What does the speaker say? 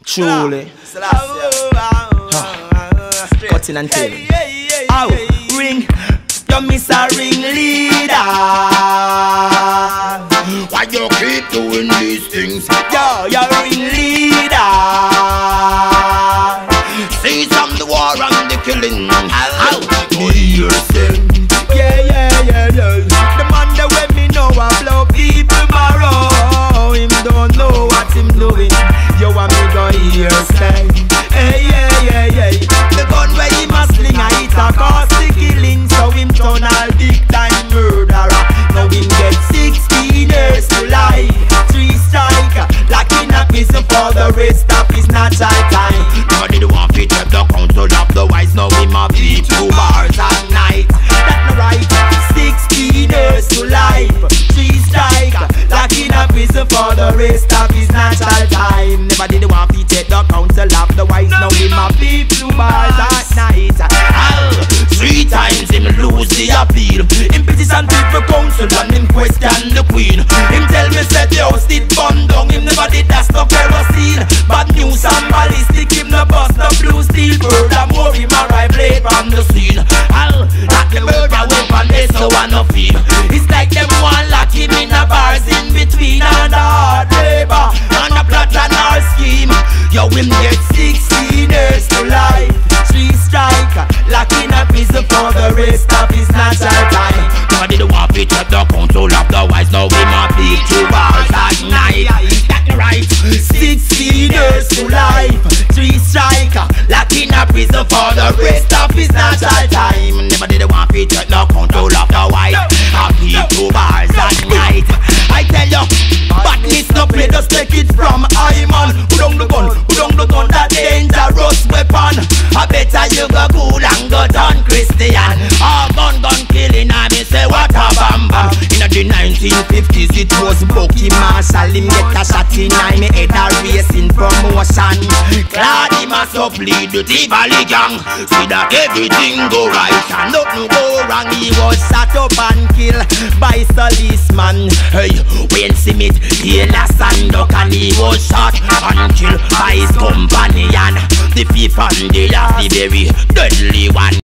Truly. Cutting and tailing. Ring. You miss a ring leader. Why you keep doing these things? Yo, you're ring leader. See some the war and the killing. Out to hear sing. Yeah. The man that when me know I blow people tomorrow. Him don't know what him doing. You want me go hear say. Hey, yeah. The gun where he must sling, I hit a caustic killing. So him turn all big time murderer. Now him get 16 years to life. 3 strike, locked in a prison for the rest of his natural time. Nobody do want to check the council of the wise. Now him a beat 2 bars at night. That's not right. 16 years to life. 3 strike, locked in a prison for the rest of his natural time. Never did want to check the council of the wise. Now him a beat 2 bars at night. 3 times him lose the appeal. Him petition people council and him question the queen. Him tell me say the house did burn down. Him never did that's no kerosene. Bad news and ballistic. Him no bust no blue steel. Furthermore him arrive late from the scene. That the murder weapon they so one of him. It's like them one lock him in a bars in between and hard labor and a plot and our scheme. Yo him get 16 years to life. 3 strike, locked in a prison for the rest of his natural time. Nobody do want to check the council of the wise. Now him a beat 2 bars at night. That's right. 16 years to life. 3 strike, locked in a prison for the rest of his natural time. Nobody do want to check the council of the wise. A beat 2 bars at night. I tell you, badness no play, just take it from Iman. Who don't the gun, that dangerous weapon. I better you go cool and go done Christian. Oh, gun killing, I me say what a bam bam. In the 1950s it was Bucky Marshall, him get a shot in eye, me head a racing promotion. glad he must up lead the Tivoli gang. See that everything go right and nothing go wrong. He was shot up and killed by policeman. Hey, when Smith, Taylor, Sandock, and he was shot and killed by his companion. The fifth and the last, the very deadly one.